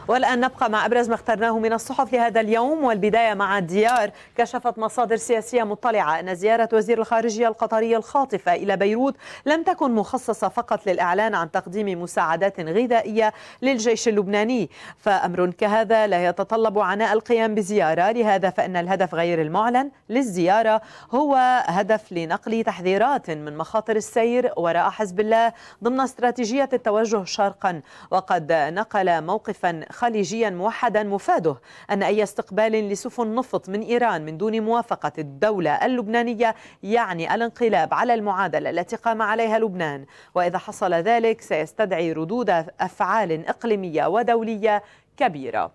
والآن نبقى مع أبرز ما اخترناه من الصحف لهذا اليوم، والبداية مع الديار. كشفت مصادر سياسية مطلعة أن زيارة وزير الخارجية القطري الخاطفة إلى بيروت لم تكن مخصصة فقط للإعلان عن تقديم مساعدات غذائية للجيش اللبناني، فأمر كهذا لا يتطلب عناء القيام بزيارة. لهذا فإن الهدف غير المعلن للزيارة هو هدف لنقل تحذيرات من مخاطر السير وراء حزب الله ضمن استراتيجية التوجه شرقا. وقد نقل موقفا خليجيا موحدا مفاده أن أي استقبال لسفن نفط من إيران من دون موافقة الدولة اللبنانية يعني الانقلاب على المعادلة التي قام عليها لبنان، وإذا حصل ذلك سيستدعي ردود أفعال إقليمية ودولية كبيرة.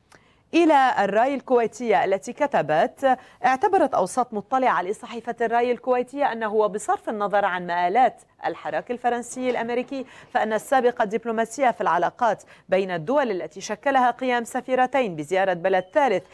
إلى الراي الكويتية التي كتبت: اعتبرت أوساط مطلعة لصحيفة الراي الكويتية أنه وبصرف النظر عن مآلات الحراك الفرنسي الأمريكي فإن السابقة الدبلوماسية في العلاقات بين الدول التي شكلها قيام سفيرتين بزيارة بلد ثالث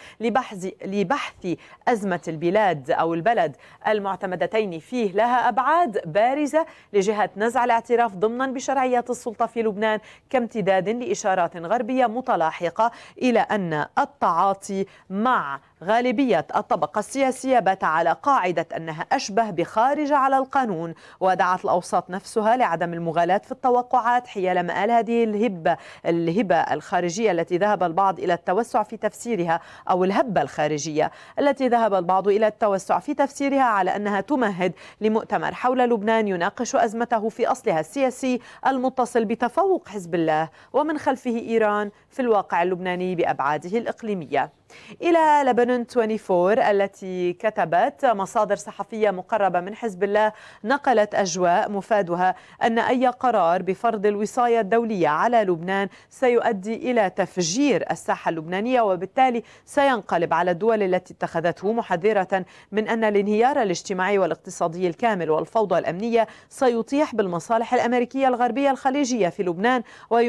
لبحث أزمة البلاد أو البلد المعتمدتين فيه لها أبعاد بارزة لجهة نزع الاعتراف ضمنا بشرعية السلطة في لبنان، كامتداد لإشارات غربية متلاحقة إلى أن التعاطي مع غالبية الطبقة السياسية بات على قاعدة أنها أشبه بخارج على القانون. ودعت الأوساط نفسها لعدم المغالاة في التوقعات حيال مآل هذه الهبة الخارجية التي ذهب البعض إلى التوسع في تفسيرها، أو الهبة الخارجية التي ذهب البعض إلى التوسع في تفسيرها على أنها تمهد لمؤتمر حول لبنان يناقش أزمته في أصلها السياسي المتصل بتفوق حزب الله ومن خلفه إيران في الواقع اللبناني بأبعاده الإقليمية. إلى لبنان 24 التي كتبت: مصادر صحفية مقربة من حزب الله نقلت أجواء مفادها أن أي قرار بفرض الوصاية الدولية على لبنان سيؤدي إلى تفجير الساحة اللبنانية، وبالتالي سينقلب على الدول التي اتخذته، محذرة من أن الانهيار الاجتماعي والاقتصادي الكامل والفوضى الأمنية سيطيح بالمصالح الأمريكية الغربية الخليجية في لبنان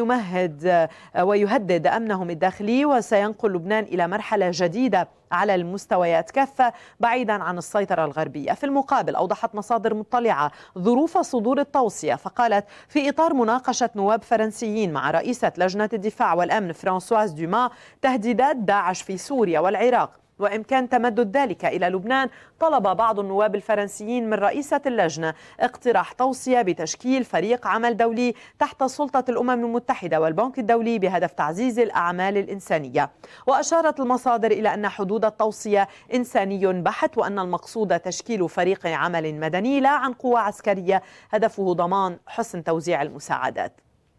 ويهدد أمنهم الداخلي، وسينقل لبنان إلى مرحلة جديدة على المستويات كافة بعيدا عن السيطرة الغربية. في المقابل أوضحت مصادر مطلعة ظروف صدور التوصية، فقالت: في إطار مناقشة نواب فرنسيين مع رئيسة لجنة الدفاع والأمن فرانسواز دوما تهديدات داعش في سوريا والعراق وإمكان تمدد ذلك إلى لبنان، طلب بعض النواب الفرنسيين من رئيسة اللجنة اقتراح توصية بتشكيل فريق عمل دولي تحت سلطة الأمم المتحدة والبنك الدولي بهدف تعزيز الأعمال الإنسانية. وأشارت المصادر إلى أن حدود التوصية إنساني بحت، وأن المقصود تشكيل فريق عمل مدني لا عن قوة عسكرية هدفه ضمان حسن توزيع المساعدات.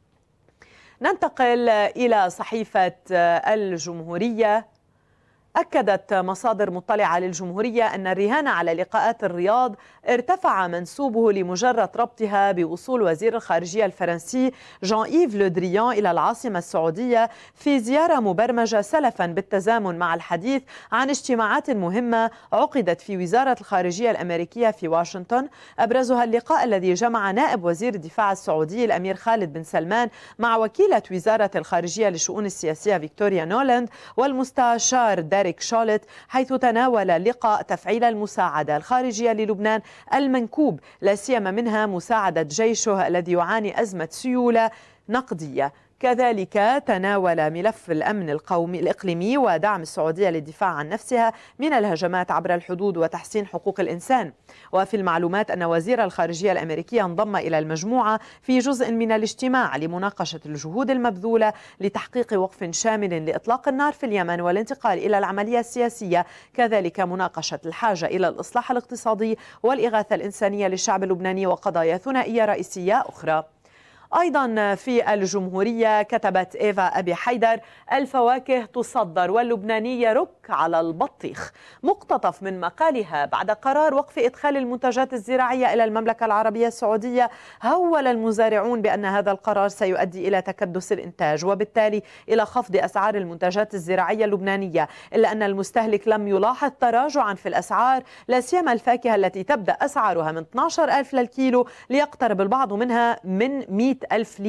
ننتقل إلى صحيفة الجمهورية. أكدت مصادر مطلعة للجمهورية أن الرهان على لقاءات الرياض ارتفع منسوبه لمجرد ربطها بوصول وزير الخارجية الفرنسي جان إيف لو دريان إلى العاصمة السعودية في زيارة مبرمجة سلفا بالتزامن مع الحديث عن اجتماعات مهمة عقدت في وزارة الخارجية الأمريكية في واشنطن، أبرزها اللقاء الذي جمع نائب وزير الدفاع السعودي الأمير خالد بن سلمان مع وكيلة وزارة الخارجية للشؤون السياسية فيكتوريا نولاند والمستشار ديريك شولت، حيث تناول اللقاء تفعيل المساعدة الخارجية للبنان المنكوب، لا سيما منها مساعدة جيشه الذي يعاني أزمة سيولة نقدية. كذلك تناول ملف الأمن القومي الإقليمي ودعم السعودية للدفاع عن نفسها من الهجمات عبر الحدود وتحسين حقوق الإنسان. وفي المعلومات أن وزير الخارجية الأمريكي انضم إلى المجموعة في جزء من الاجتماع لمناقشة الجهود المبذولة لتحقيق وقف شامل لإطلاق النار في اليمن والانتقال إلى العملية السياسية، كذلك مناقشة الحاجة إلى الإصلاح الاقتصادي والإغاثة الإنسانية للشعب اللبناني وقضايا ثنائية رئيسية أخرى. أيضا في الجمهورية كتبت إيفا أبي حيدر: الفواكه تصدر واللبناني يرك على البطيخ. مقتطف من مقالها بعد قرار وقف إدخال المنتجات الزراعية إلى المملكة العربية السعودية، هول المزارعون بأن هذا القرار سيؤدي إلى تكدس الإنتاج وبالتالي إلى خفض أسعار المنتجات الزراعية اللبنانية، إلا أن المستهلك لم يلاحظ تراجعا في الأسعار، لا سيما الفاكهة التي تبدأ أسعارها من 12,000 للكيلو ليقترب البعض منها من 100,000 ليرة.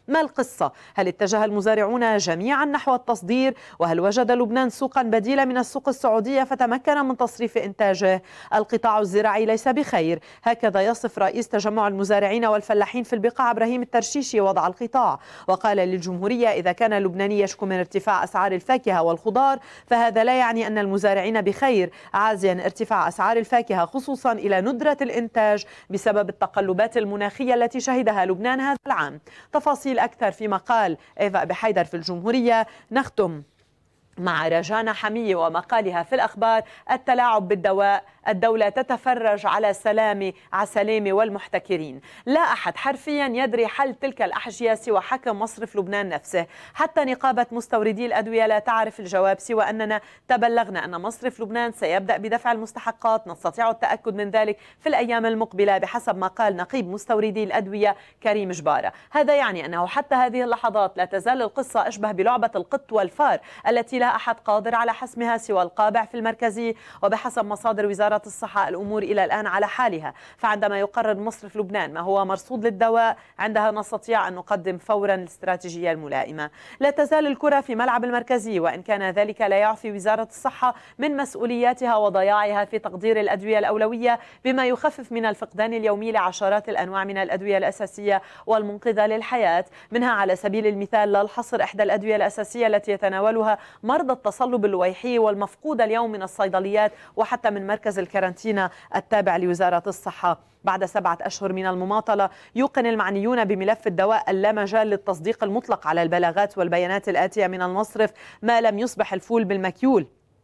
ما القصة؟ هل اتجه المزارعون جميعا نحو التصدير؟ وهل وجد لبنان سوقا بديلة من السوق السعودية فتمكن من تصريف إنتاجه؟ القطاع الزراعي ليس بخير، هكذا يصف رئيس تجمع المزارعين والفلاحين في البقاع إبراهيم الترشيشي وضع القطاع، وقال للجمهورية إذا كان اللبناني يشكو من ارتفاع أسعار الفاكهة والخضار فهذا لا يعني أن المزارعين بخير، عازيا ارتفاع أسعار الفاكهة خصوصا إلى ندرة الإنتاج بسبب التقلبات المناخية التي شهدها لبنان هذا العام. تفاصيل أكثر في مقال إيفا بحيدر في الجمهورية. نختم مع رجانا حمية ومقالها في الأخبار: التلاعب بالدواء، الدولة تتفرج على سلامة والمحتكرين. لا أحد حرفيا يدري حل تلك الأحجية سوى حكم مصرف لبنان نفسه، حتى نقابة مستوردي الأدوية لا تعرف الجواب سوى أننا تبلغنا أن مصرف لبنان سيبدأ بدفع المستحقات، نستطيع التأكد من ذلك في الأيام المقبلة بحسب ما قال نقيب مستوردي الأدوية كريم جبارة. هذا يعني أنه حتى هذه اللحظات لا تزال القصة أشبه بلعبة القط والفار التي لا أحد قادر على حسمها سوى القابع في المركزي، وبحسب مصادر وزارة الصحة الأمور إلى الآن على حالها، فعندما يقرر مصرف لبنان ما هو مرصود للدواء عندها نستطيع أن نقدم فورا الاستراتيجية الملائمة. لا تزال الكرة في ملعب المركزي، وإن كان ذلك لا يعفي وزارة الصحة من مسؤولياتها وضياعها في تقدير الأدوية الأولوية بما يخفف من الفقدان اليومي لعشرات الأنواع من الأدوية الأساسية والمنقذة للحياة، منها على سبيل المثال لا الحصر إحدى الأدوية الأساسية التي يتناولها مرضى التصلب اللويحي والمفقودة اليوم من الصيدليات وحتى من مركز الكارانتينا التابع لوزارة الصحة. بعد 7 أشهر من المماطلة يوقن المعنيون بملف الدواء اللا مجال للتصديق المطلق على البلاغات والبيانات الآتية من المصرف ما لم يصبح الفول بالمكيول.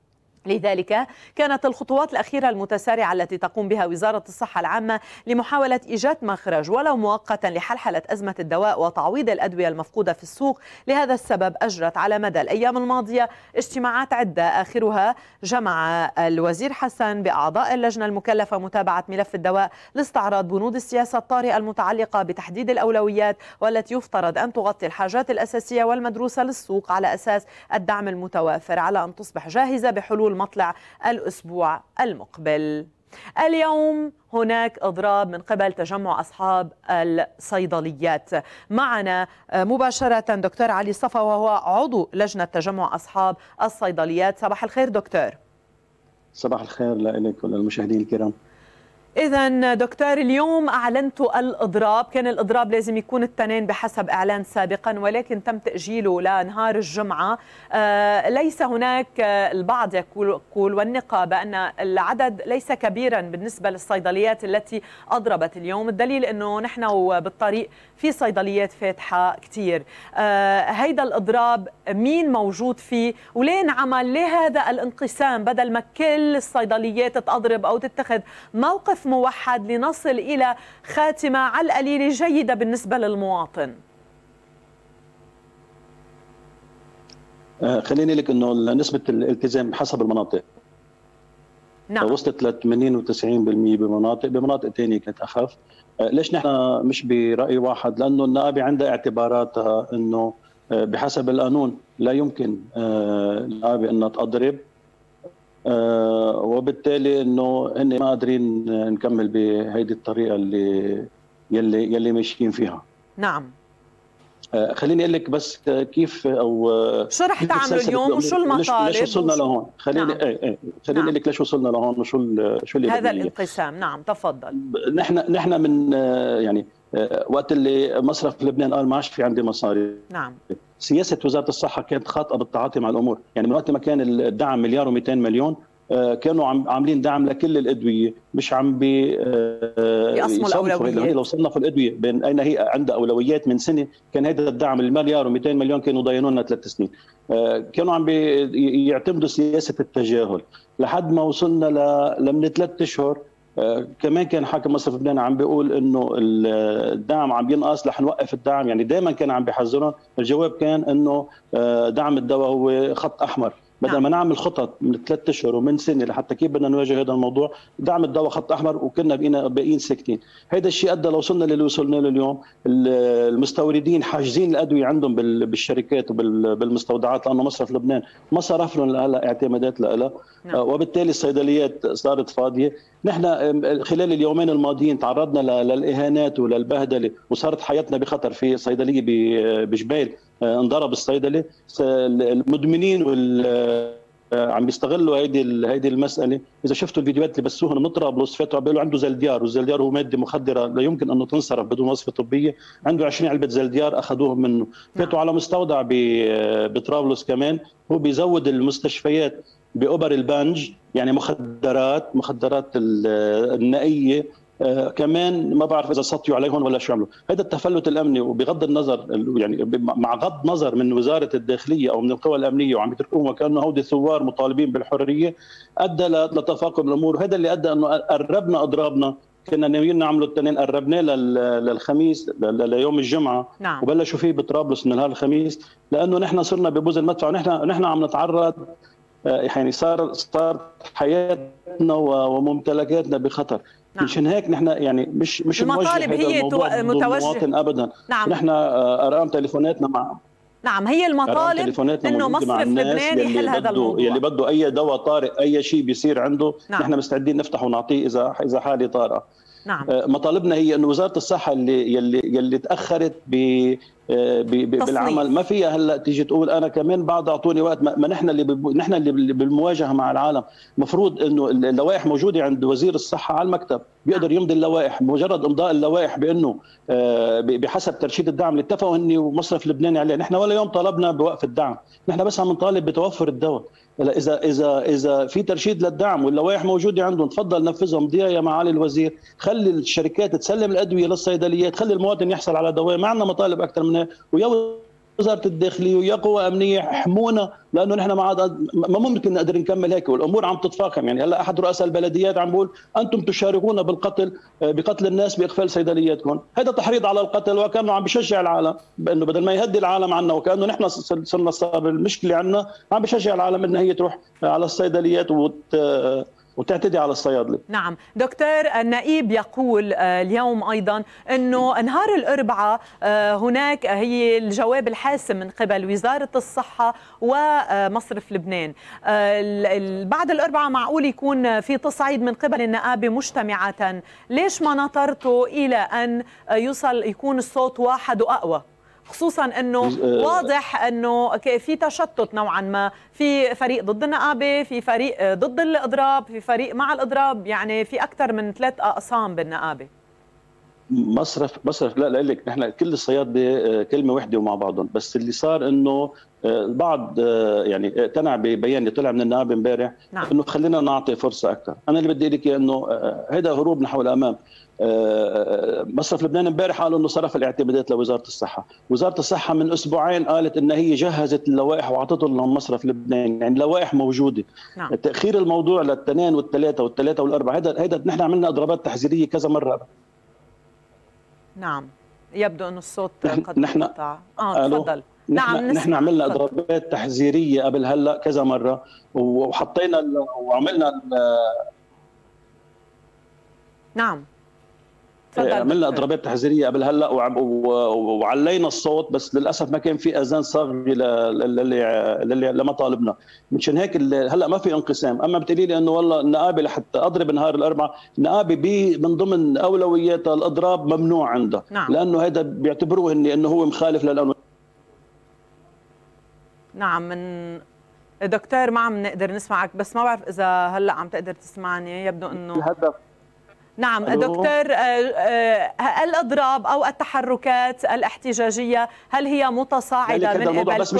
لذلك كانت الخطوات الأخيرة المتسارعة التي تقوم بها وزارة الصحة العامة لمحاولة إيجاد مخرج ولو مؤقتا لحلحلة أزمة الدواء وتعويض الأدوية المفقودة في السوق. لهذا السبب أجرت على مدى الأيام الماضية اجتماعات عدة، آخرها جمع الوزير حسن بأعضاء اللجنة المكلفة متابعة ملف الدواء لاستعراض بنود السياسة الطارئة المتعلقة بتحديد الأولويات والتي يفترض أن تغطي الحاجات الأساسية والمدروسة للسوق على أساس الدعم المتوافر، على أن تصبح جاهزة بحلول مطلع الأسبوع المقبل. اليوم هناك إضراب من قبل تجمع أصحاب الصيدليات. معنا مباشرة دكتور علي صفا وهو عضو لجنة تجمع أصحاب الصيدليات. صباح الخير دكتور. صباح الخير لك وللمشاهدين الكرام. إذا دكتور، اليوم أعلنتوا الإضراب، كان الإضراب لازم يكون التنين بحسب إعلان سابقا ولكن تم تأجيله لنهار الجمعة. ليس هناك البعض يقول والنقابة أن العدد ليس كبيرا بالنسبة للصيدليات التي أضربت اليوم، الدليل أنه نحن بالطريق في صيدليات فاتحة كتير. هيدا الإضراب مين موجود فيه ولين عمل؟ ليه هذا الانقسام بدل ما كل الصيدليات تضرب أو تتخذ موقف موحد لنصل إلى خاتمة على القليل جيدة بالنسبة للمواطن؟ خليني لك أنه نسبة الالتزام حسب المناطق نعم وصلت ل 80 و90% بمناطق ثانية كانت أخف. ليش نحن مش برأي واحد؟ لأنه النقابة عندها اعتباراتها أنه بحسب القانون لا يمكن النقابة أنها تضرب، وبالتالي انه هن ما قادرين نكمل بهيدي الطريقه يلي ماشيين فيها. نعم. خليني اقول لك بس كيف او شو رح تعملوا اليوم وشو المطالب؟ ليش وصلنا لهون؟ خليني خليني اقول لك ليش وصلنا لهون وشو اللي هذا الانقسام. نعم تفضل. نحن من يعني وقت اللي مصرف لبنان قال ما عادش في عندي مصاري، نعم، سياسه وزاره الصحه كانت خاطئه بالتعاطي مع الامور. يعني من وقت ما كان الدعم مليار و200 مليون كانوا عاملين دعم لكل الادويه، مش عم يصنفوا الاولويات. لو صنفوا الادويه بين اين هي عندها اولويات من سنه كان هذا الدعم المليار و200 مليون كانوا ضاينوا لنا 3 سنين. كانوا عم يعتمدوا سياسه التجاهل لحد ما وصلنا لمن 3 اشهر. كمان كان حاكم مصرف لبنان عم بيقول انه الدعم عم ينقص رح نوقف الدعم، يعني دائما كان عم بيحذرهم. الجواب كان انه دعم الدواء هو خط احمر، بدل ما نعمل خطط من 3 اشهر ومن سنه لحتى كيف بدنا نواجه هذا الموضوع، دعم الدواء خط احمر وكنا بقينا باقيين ساكتين. هذا الشيء ادى لو وصلنا للي وصلنا له اليوم. المستوردين حاجزين الادويه عندهم بالشركات وبالمستودعات، لانه مصرف لبنان ما صرف لهم هلا اعتمادات لها، وبالتالي الصيدليات صارت فاضيه. نحن خلال اليومين الماضيين تعرضنا للاهانات وللبهدله، وصارت حياتنا بخطر. في صيدليه بجبيل انضرب الصيدلي. المدمنين عم بيستغلوا هيدي المساله. اذا شفتوا الفيديوهات اللي بسوهم من طرابلس، فاتوا بيقولوا عنده زلديار، والزلديار هو ماده مخدره لا يمكن انه تنصرف بدون وصفه طبيه. عنده 20 علبه زلديار اخذوهم منه. فاتوا على مستودع بطرابلس كمان، هو بيزود المستشفيات بأوبر البانج، يعني مخدرات النائيه. كمان ما بعرف اذا سطيوا عليهم ولا شو عملوا. هذا التفلت الامني، وبغض النظر يعني مع غض نظر من وزاره الداخليه او من القوى الامنيه، وعم يتركوهم وكانه هودي ثوار مطالبين بالحريه، ادى لتفاقم الامور. وهذا اللي ادى انه قربنا اضرابنا. كنا ناويين نعمله الاثنين، قربناه للخميس ليوم الجمعه. نعم. وبلشوا فيه بطرابلس من نهار الخميس، لانه نحن صرنا ببوز المدفع، ونحن عم نتعرض، يعني صارت حياتنا وممتلكاتنا بخطر. مشان هيك نحن يعني مش المطالب هي متوجهه ابدا. نحن ارقام تليفوناتنا مع هي المطالب انه مصرف لبنان يحل هذا الموضوع. يلي بده اي دواء طارئ، اي شيء بيصير عنده، نحن مستعدين نفتح ونعطيه اذا حاله طارئه. مطالبنا هي انه وزاره الصحه يلي تاخرت بالعمل، ما فيها هلا تيجي تقول انا كمان بعد اعطوني وقت. ما نحن اللي بالمواجهه مع العالم. المفروض انه اللوائح موجوده عند وزير الصحه على المكتب، بيقدر يمضي اللوائح. مجرد امضاء اللوائح بانه بحسب ترشيد الدعم اللي اتفقوا هني ومصرف لبناني عليه. نحن ولا يوم طالبنا بوقف الدعم، نحن بس عم نطالب بتوفر الدواء. اذا في ترشيد للدعم واللوائح موجوده عندهم، تفضل نفذهم. ضياء يا معالي الوزير، خلي الشركات تسلم الادويه للصيدليات، خلي المواطن يحصل على دواء. ما عندنا مطالب اكثر منها. ويا وزاره الداخليه ويا قوى امنيه احمونا، لانه نحن ما ممكن نقدر نكمل هيك، والامور عم تتفاقم. يعني هلا احد رؤساء البلديات عم بيقول انتم تشاركون بقتل الناس باقفال صيدلياتكم. هذا تحريض على القتل، وكانه عم بيشجع العالم بانه بدل ما يهدي العالم عنا، وكانه نحن صرنا صار المشكله عنا، عم بيشجع العالم انها هي تروح على الصيدليات وتعتدي على الصيادله. نعم دكتور، النائب يقول اليوم ايضا انه نهار الاربعاء هناك هي الجواب الحاسم من قبل وزاره الصحه ومصرف لبنان. بعد الاربعاء معقول يكون في تصعيد من قبل النقابه مجتمعه. ليش ما نطرتوا الى ان يكون الصوت واحد واقوى؟ خصوصا انه واضح انه في تشتت نوعا ما، في فريق ضد النقابه، في فريق ضد الاضراب، في فريق مع الاضراب، يعني في اكثر من 3 اقسام بالنقابه. مصرف لا لك، نحن كل الصيادله كلمه وحده ومع بعضهم. بس اللي صار انه البعض يعني اقتنع ببيان اللي طلع من النقابه امبارح، انه خلينا نعطي فرصه اكثر. انا اللي بدي لك انه هذا هروب نحو الامام. مصرف لبنان امبارح قالوا انه صرف الاعتمادات لوزاره الصحه. وزاره الصحه من اسبوعين قالت ان هي جهزت اللوائح وعطته لهم مصرف لبنان، يعني اللوائح موجوده. تاخير الموضوع للاثنين والثلاثه والاربعه، هيدا نحن عملنا اضرابات تحذيريه كذا مره. نعم، يبدو انه الصوت قد انقطع. تفضل. نحن عملنا اضرابات تحذيريه قبل هلا كذا مره، وحطينا وعملنا نعم عملنا اضرابات تحذيريه قبل هلا وعلينا الصوت، بس للاسف ما كان في اذان صاغي لمطالبنا. مشان هيك هلا ما في انقسام. اما بتقولي لي انه والله النقابه لحتى اضرب نهار الاربعاء، النقابه من ضمن اولوياتها الاضراب ممنوع عندها. لانه هذا بيعتبروه انه هو مخالف للقانون. نعم. من دكتور ما عم نقدر نسمعك، بس ما بعرف اذا هلا عم تقدر تسمعني. يبدو انه الهدف. نعم دكتور، الأضراب أو التحركات الاحتجاجية هل هي متصاعدة من قبلكم؟ بس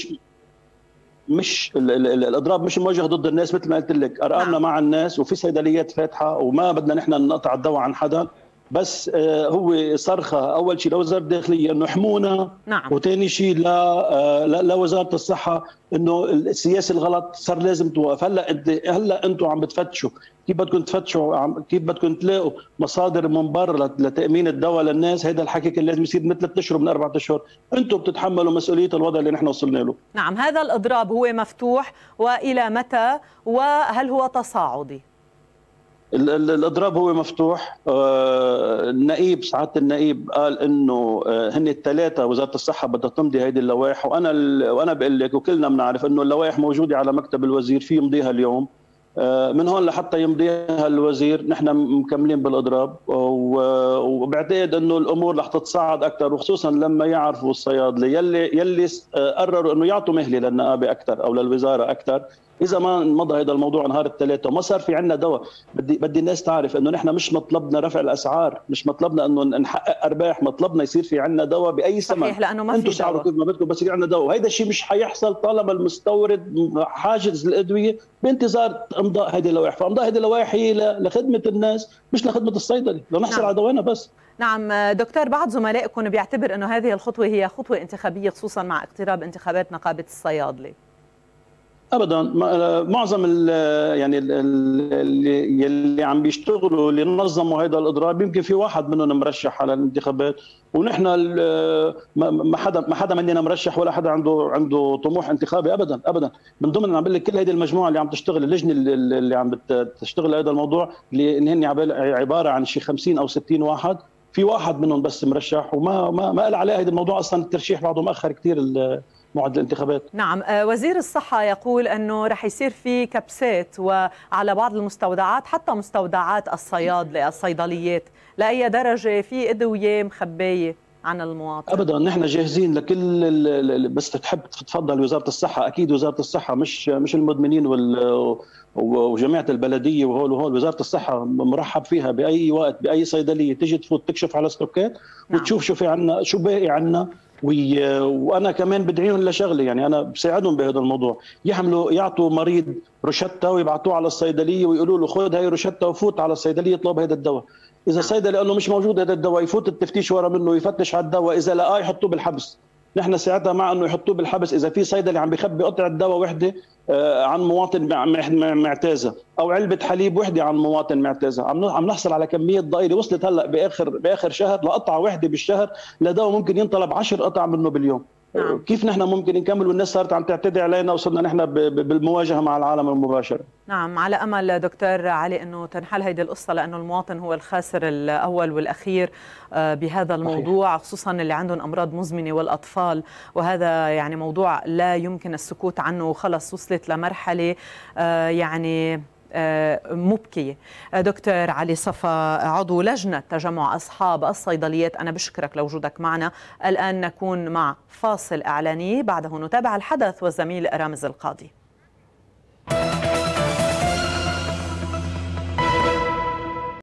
مش الأضراب مش موجه ضد الناس. مثل ما قلت لك، أرقامنا مع الناس، وفي صيدليات فاتحة، وما بدنا نحن نقطع الدواء عن حدا. بس هو صرخه اول شيء لوزاره الداخليه انه احمونا، نعم. وثاني شيء لوزاره الصحه انه السياسه الغلط صار لازم توقف. هلا انتم عم بتفتشوا كيف بدكم تفتشوا، كيف بدكم تلاقوا مصادر من برا لتامين الدواء للناس. هذا الحكي كان لازم يصير من 3 اشهر من 4 اشهر. انتم بتتحملوا مسؤوليه الوضع اللي نحن وصلنا له. نعم. هذا الاضراب هو مفتوح والى متى، وهل هو تصاعدي؟ الاضراب هو مفتوح. النقيب سعاده النقيب قال انه هن الثلاثه وزاره الصحه بدها تمضي هذه اللوائح، وانا بقول لك وكلنا بنعرف انه اللوائح موجوده على مكتب الوزير، في يمضيها اليوم. من هون لحتى يمضيها الوزير نحن مكملين بالاضراب، وبعتقد انه الامور رح تتصاعد اكثر، وخصوصا لما يعرفوا الصيادله يلي قرروا انه يعطوا مهله للنقابه اكثر او للوزاره اكثر. اذا ما مضى هذا الموضوع نهار الثلاثاء وما صار في عندنا دواء، بدي الناس تعرف انه نحن مش مطلبنا رفع الاسعار، مش مطلبنا انه نحقق ارباح، مطلبنا يصير في عندنا دواء باي ثمن. صحيح، لانه ما في انتم سعروا كيف ما بدكم بس يصير عندنا دواء، وهذا الشيء مش حيحصل طالما المستورد حاجز الادويه بانتظار امضاء هذه اللوائح. فامضاء هذه اللوائح هي لخدمه الناس مش لخدمه الصيدلي، لنحصل على دوانا بس. نعم دكتور، بعض زملائكم بيعتبر انه هذه الخطوه هي خطوه انتخابيه، خصوصا مع اقتراب انتخابات نقابه الصيادله. ابدا، معظم يعني اللي عم بيشتغلوا اللي نظموا هذا الاضراب يمكن في واحد منهم مرشح على الانتخابات، ونحن ما حدا مننا مرشح ولا حدا عنده طموح انتخابي ابدا ابدا. من ضمن عم بقول لك كل هذه المجموعه اللي عم تشتغل، اللجنه اللي عم تشتغل هذا الموضوع اللي هن عباره عن شي 50 او 60 واحد، في واحد منهم بس مرشح، وما قال عليه هذا الموضوع اصلا. الترشيح بعده مأخر كثير موعد الانتخابات. نعم. وزير الصحة يقول أنه رح يصير في كبسات وعلى بعض المستودعات، حتى مستودعات الصيدليات. لأي درجة في أدوية مخبية عن المواطن؟ أبدا، نحن جاهزين لكل بس تحب تتفضل وزارة الصحة. أكيد وزارة الصحة مش المدمنين وجماعة البلدية وهول وزارة الصحة مرحب فيها بأي وقت، بأي صيدلية تيجي تفوت تكشف على ستوكات وتشوف شو في عنا، شو باقي عنا. وانا كمان بدعيهم لشغله، يعني انا بساعدهم بهذا الموضوع، يعطوا مريض روشته ويبعثوه على الصيدليه ويقولوا له خذ هاي روشته وفوت على الصيدليه اطلب هذا الدواء. اذا الصيدلي قال له مش موجود هذا الدواء، يفوت التفتيش ورا منه ويفتش على الدواء، اذا لقاه يحطوه بالحبس. نحن ساعتها مع انه يحطوه بالحبس اذا في صيدلي عم بيخبي قطعه دواء وحده عن مواطن معتازه، او علبه حليب وحده عن مواطن معتازه. عم نحصل على كميه ضئيله وصلت هلا باخر شهر لقطعه وحده بالشهر لدواء ممكن ينطلب 10 قطع منه باليوم. نعم. كيف نحن ممكن نكمل والناس صارت عم تعتدي علينا، وصلنا نحن بالمواجهه مع العالم المباشره. نعم، على امل دكتور علي انه تنحل هذه القصه، لانه المواطن هو الخاسر الاول والاخير بهذا الموضوع. صحيح. خصوصا اللي عندهم امراض مزمنه والاطفال، وهذا يعني موضوع لا يمكن السكوت عنه، وخلص وصلت لمرحله يعني مبكية. دكتور علي صفا، عضو لجنة تجمع أصحاب الصيدليات، أنا بشكرك لوجودك معنا. الآن نكون مع فاصل إعلاني، بعده نتابع الحدث والزميل رامز القاضي.